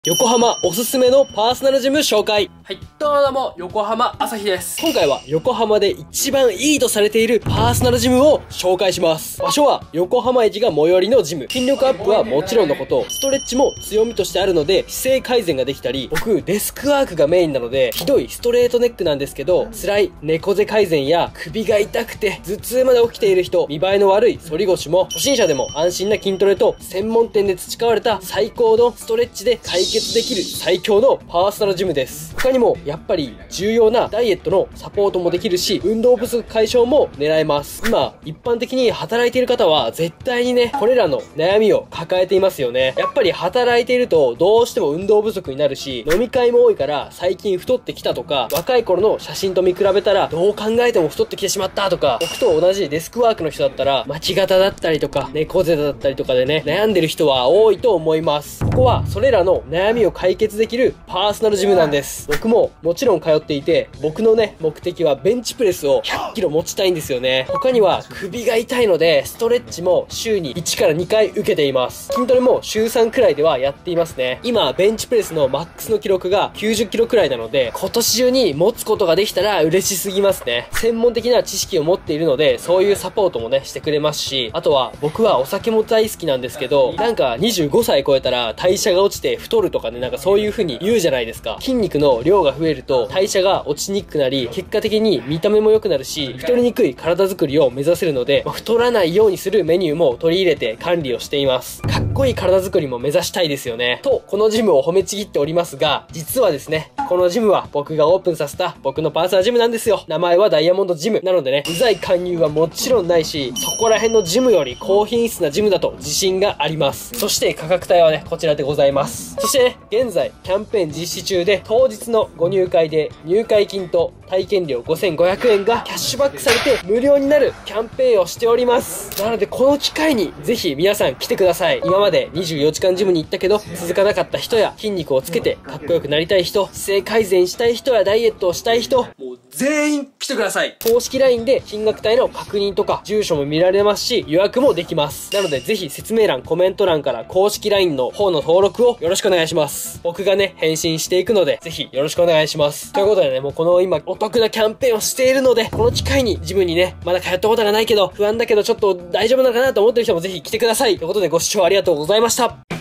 横浜おすすめのパーソナルジム紹介。 はい、どうも、横浜朝日です。 今回は横浜で一番いいとされているパーソナルジムを紹介します。場所は横浜駅が最寄りのジム。筋力アップはもちろんのこと、ストレッチも強みとしてあるので姿勢改善ができたり、僕デスクワークがメインなのでひどいストレートネックなんですけど、辛い猫背改善や首が痛くて頭痛まで起きている人、見栄えの悪い反り腰も初心者でも安心な筋トレと専門店で培われた最高のストレッチで解決できる最強のパーソナルジムです。他にもやっぱり重要なダイエットのサポートもできるし、運動不足解消も狙えます。今一般的に働いている方は絶対にね、これらの悩みを抱えていますよね。やっぱり働いているとどうしても運動不足になるし、飲み会も多いから最近太ってきたとか、若い頃の写真と見比べたらどう考えても太ってきてしまったとか、僕と同じデスクワークの人だったら巻き肩だったりとか猫背だったりとかでね、悩んでる人は多いと思います。ここはそれらの悩みを解決できるパーソナルジムなんです。僕ももちろん通っていて、僕のね、目的はベンチプレスを100キロ持ちたいんですよね。他には首が痛いので、ストレッチも週に1から2回受けています。筋トレも週3くらいではやっていますね。今、ベンチプレスのマックスの記録が90キロくらいなので、今年中に持つことができたら嬉しすぎますね。専門的な知識を持っているので、そういうサポートもね、してくれますし、あとは僕はお酒も大好きなんですけど、なんか25歳超えたら代謝が落ちて太るとかね、なんかそういう風に言うじゃないですか。筋肉の量が増えると代謝が落ちにくくなり、結果的に見た目も良くなるし、太りにくい体作りを目指せるので、太らないようにするメニューも取り入れて管理をしています。かっこいい体作りも目指したいですよね。と、このジムを褒めちぎっておりますが、実はですね、このジムは僕がオープンさせた僕のパーソナルジムなんですよ。名前はダイヤモンドジム。なのでね、うざい勧誘はもちろんないし、そこら辺のジムより高品質なジムだと自信があります。そして価格帯はね、こちらでございます。そしてね、現在キャンペーン実施中で、当日のご入会で入会金と体験料5500円がキャッシュバックされて無料になるキャンペーンをしております。なのでこの機会にぜひ皆さん来てください。今まで24時間ジムに行ったけど続かなかった人や、筋肉をつけてかっこよくなりたい人、姿勢改善したい人やダイエットをしたい人、もう全員来てください。公式 LINE で金額帯の確認とか住所も見られますし、予約もできます。なのでぜひ説明欄、コメント欄から公式 LINE の方の登録をよろしくお願いします。僕がね、返信していくのでぜひよろしくお願いします。ということでね、もうこの今お得なキャンペーンをしているので、この機会にジムにね、まだ通ったことがないけど不安だけどちょっと大丈夫なのかなと思ってる人もぜひ来てください。ということでご視聴ありがとうございました。